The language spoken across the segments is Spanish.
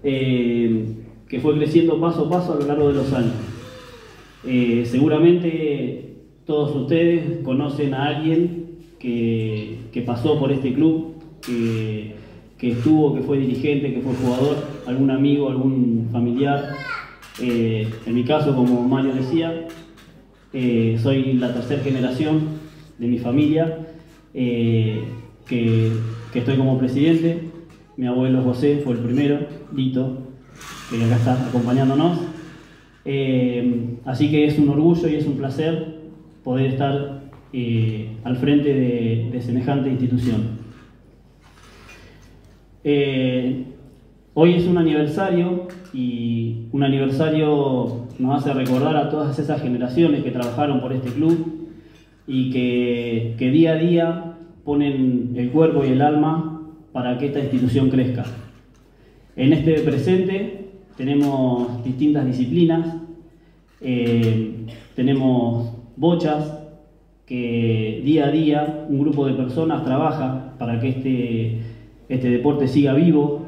que fue creciendo paso a paso a lo largo de los años. Seguramente todos ustedes conocen a alguien que pasó por este club, que estuvo, que fue dirigente, que fue jugador, algún amigo, algún familiar. En mi caso, como Mario decía, soy la tercera generación de mi familia, que estoy como presidente. Mi abuelo José fue el primero, Lito, que acá está acompañándonos. Así que es un orgullo y es un placer poder estar al frente de semejante institución. Hoy es un aniversario, y un aniversario nos hace recordar a todas esas generaciones que trabajaron por este club y que día a día ponen el cuerpo y el alma para que esta institución crezca. En este presente tenemos distintas disciplinas, tenemos bochas, que día a día un grupo de personas trabaja para que este deporte siga vivo.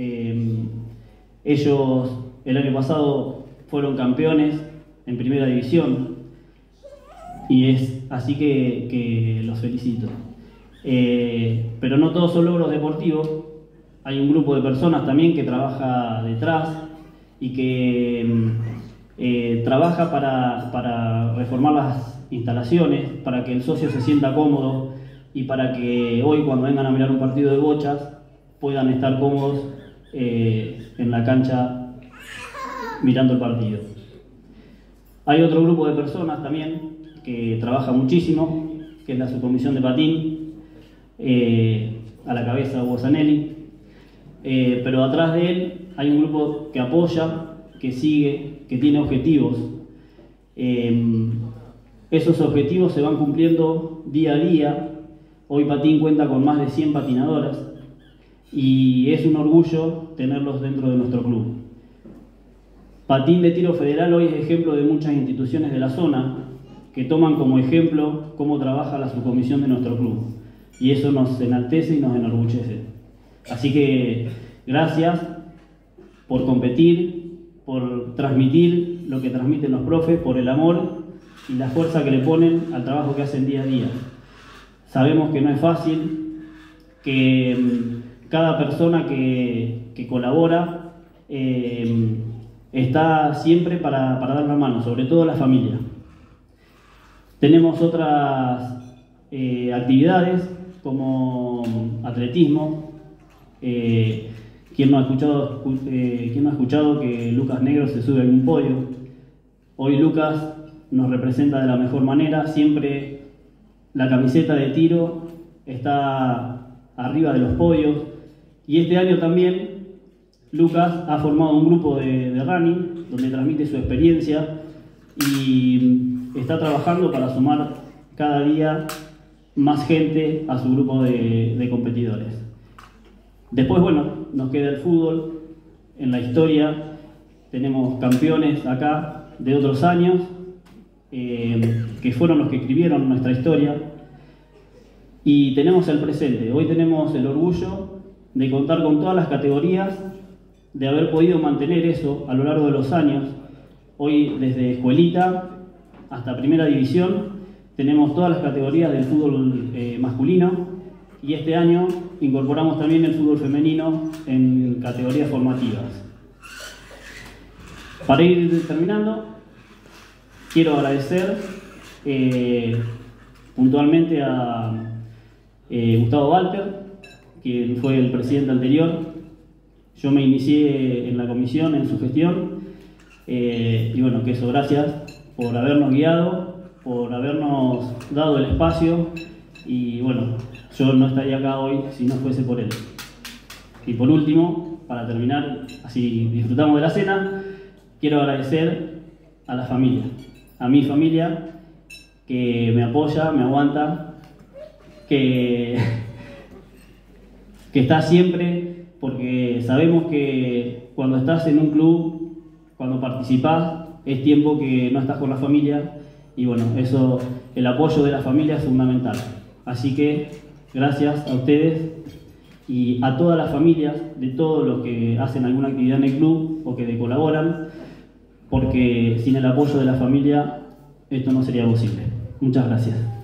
Ellos el año pasado fueron campeones en primera división y es así que los felicito. Pero no todos son logros deportivos. Hay un grupo de personas también que trabaja detrás y que trabaja para reformar las instalaciones, para que el socio se sienta cómodo y para que hoy, cuando vengan a mirar un partido de bochas, puedan estar cómodos en la cancha mirando el partido. Hay otro grupo de personas también que trabaja muchísimo, que es la subcomisión de patín, a la cabeza Hugo Zanelli, pero atrás de él hay un grupo que apoya, que sigue, que tiene objetivos. Esos objetivos se van cumpliendo día a día. Hoy Patín cuenta con más de 100 patinadoras y es un orgullo tenerlos dentro de nuestro club. Patín de Tiro Federal hoy es ejemplo de muchas instituciones de la zona que toman como ejemplo cómo trabaja la subcomisión de nuestro club, y eso nos enaltece y nos enorgullece. Así que gracias por competir, por transmitir lo que transmiten los profes, por el amor y la fuerza que le ponen al trabajo que hacen día a día. Sabemos que no es fácil, que cada persona que colabora está siempre para dar la mano, sobre todo la familia. Tenemos otras actividades como atletismo. ¿Quién no ha escuchado que Lucas Negro se sube a un podio? Hoy Lucas nos representa de la mejor manera. Siempre la camiseta de tiro está arriba de los podios, y este año también Lucas ha formado un grupo de running donde transmite su experiencia y está trabajando para sumar cada día más gente a su grupo de competidores. Después, bueno, nos queda el fútbol. En la historia tenemos campeones acá de otros años, que fueron los que escribieron nuestra historia, y tenemos el presente. Hoy tenemos el orgullo de contar con todas las categorías, de haber podido mantener eso a lo largo de los años. Hoy, desde escuelita hasta primera división, tenemos todas las categorías del fútbol masculino, y este año incorporamos también el fútbol femenino en categorías formativas. Para ir terminando, quiero agradecer puntualmente a Gustavo Walter, quien fue el presidente anterior. Yo me inicié en la comisión, en su gestión, y bueno, que eso, gracias por habernos guiado, por habernos dado el espacio, y bueno, yo no estaría acá hoy si no fuese por él. Y por último, para terminar, así disfrutamos de la cena, quiero agradecer a la familia, a mi familia, que me apoya, me aguanta, que está siempre, porque sabemos que cuando estás en un club, cuando participás, es tiempo que no estás con la familia, y bueno, eso, el apoyo de la familia es fundamental. Así que gracias a ustedes y a todas las familias de todos los que hacen alguna actividad en el club o que colaboran, porque sin el apoyo de la familia esto no sería posible. Muchas gracias.